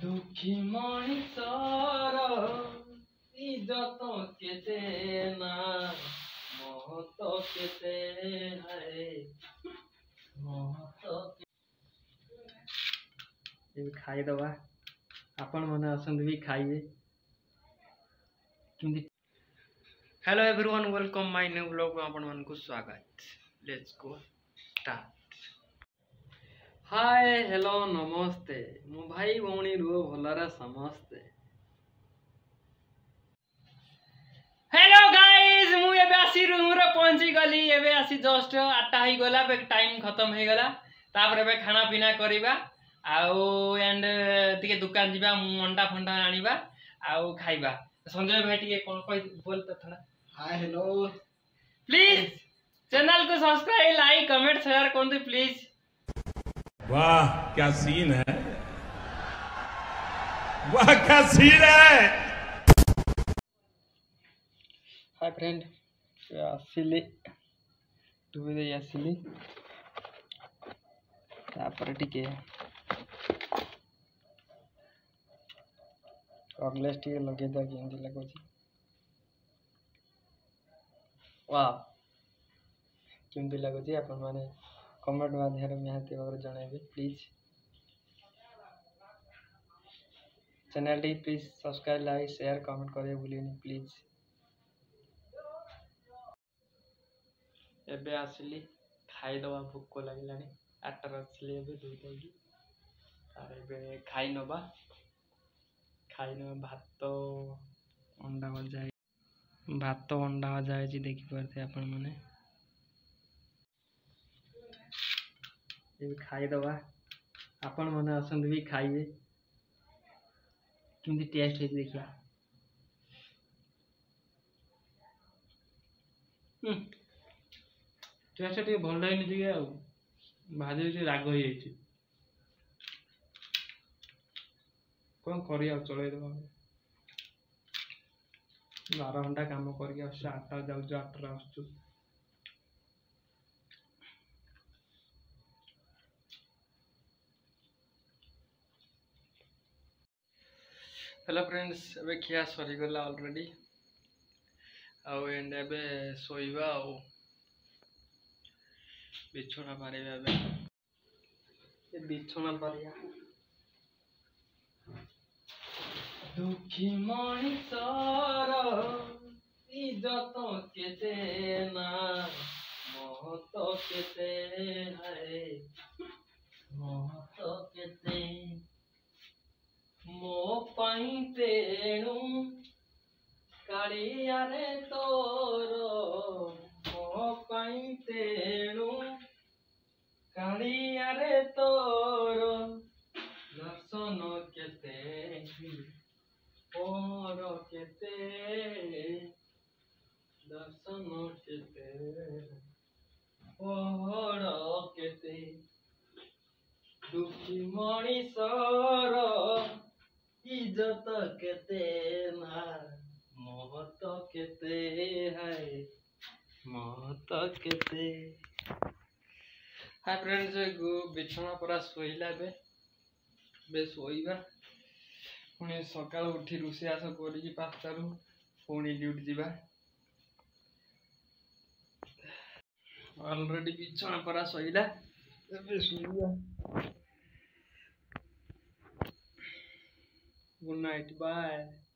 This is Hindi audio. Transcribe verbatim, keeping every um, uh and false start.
दुखी मଣିଷର ଇଜ୍ଜତ କେତେ ନା ମହତ କେତେ ହାଏ ମହତ ये खाईदबा आपण मैंने आसंत भी खाइए hello everyone welcome my new blog में आपण मन को स्वागत। Let's go start. Hi hello नमस्ते मो भाई भौणी रुह भलरे समस्ते। हेलो गाइस मु एबे आसी रूम रे पहुंची गली एबे आसी जस्ट आठटा ही गला बे टाइम खत्म हो गला तापर एबे खाना पीना करिबा आउ एंड टिके दुकान जीवा अंडा फंडा आनिबा आउ खाइबा। संजय भाई टिके कोन कहि बोल त थोड़ा हाय हेलो प्लीज चैनल को सब्सक्राइब लाइक कमेंट शेयर कर दो प्लीज। वाह क्या सीन है, वाह क्या सीन है। हाय फ्रेंड आसिली टुबे दे आसिली तापर टिके कॉर्लेस टिके लगे द केंदी लगोची वाह केंदी लगोची अपन माने कमेंट माध्यम निहाती भाव जणाइबे प्लीज। चैनल टी please subscribe like share comment करे भूलियनी प्लीज। एबे आसिली खाई दवा भूख लागलानी आठटा आसिली एबे दुईटा की तार एबे खाई नबा खाई न भात अंडा भजा भात अंडा भजा है देखि पारते आपण माने ये खाई दवा आपण माने आसंत भी खाइए किंती टेस्ट है देखिया। हम्म टेस्ट टे भल लाइन जे आ भाजे जे राग हो जाई छी कोन करिया चले दवा बारह घंटा काम करिया आठटा जाउ आठटा आसु। हेलो फ्रेंड्स एबे खिया सरी गला ऑलरेडी आउ एंड एबे सोइबा आउ बिछोना पारिबा एबे ए बिछोना पारिया दुखी मଣିଷର इज्जत केते ना महत केते हाय महत केते मो पाई तेणु कालिया रे तोर मो पाई तेणु कालिया रे तोर दर्शन केते और केते दर्शन केते और केते दुखी मଣିଷର इज्जत केते ना महत केते हाय महत केते। हाय फ्रेंड्स बिछना परा सोइला बे बे सोइबा पुणी सकाळ उठी रोषेयास करी पाँचटारू पुणी ड्यूटी जीवा ऑलरेडी बिछना परा सोइला एबे सोइबा। Good night bye.